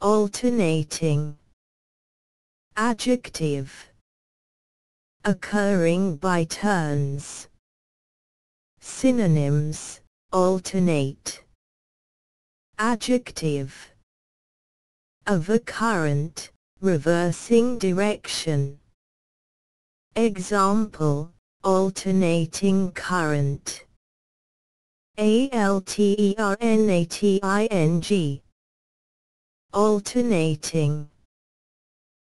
alternating. Adjective, occurring by turns. Synonyms, alternate. Adjective, of a current, reversing direction. Example, alternating current. Alternating. Alternating.